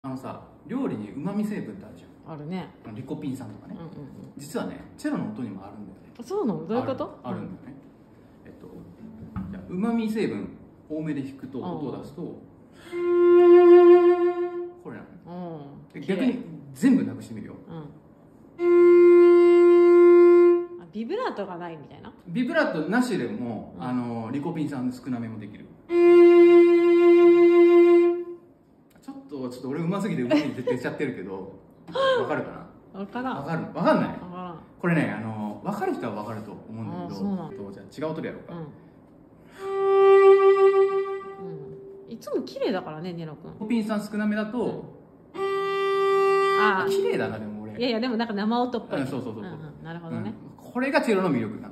さ、料理に旨味成分ってあるじゃん。 あるね。 リコピン酸とかね。実はね、チェロの音にもあるんだよね。 そうなの？どういうこと？ あるんだよね。じゃあ旨味成分多めで弾くと音を出すとこれなの。逆に全部なくしてみるよ。 ビブラートがないみたいな。 ビブラートなしでもリコピン酸少なめもできる。ちょっと俺うますぎてうまみ出ちゃってるけど、わかるかな？わからん。わかんない。わからん。これね、わかる人はわかると思うんだけど、じゃあ違う音でやろうか。 いつも綺麗だからね、ネロ君。 リコピン酸少なめだと、綺麗だな、でも俺。 いやいや、でもなんか生音っぽい。 そう。 なるほどね。 これがチェロの魅力な。